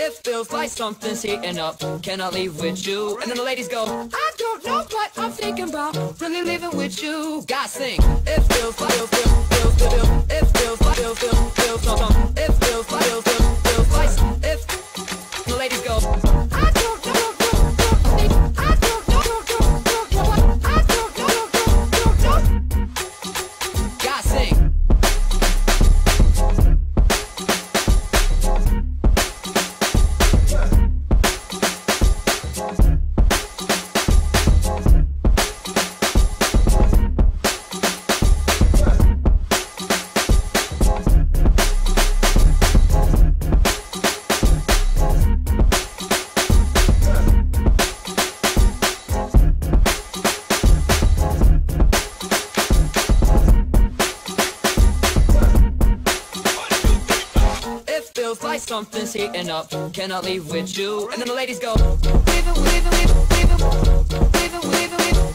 It feels like something's heating up, cannot leave with you. And then the ladies go, I don't know what I'm thinking about, really living with you. Guys sing, it feels like, it feels like, it feels like, if the ladies go, I don't know, I don't know. Guys sing. Feels like something's heating up, cannot leave with you. And then the ladies go, weave it, weave it, weave it, weave it, weave it, weave it, weave it.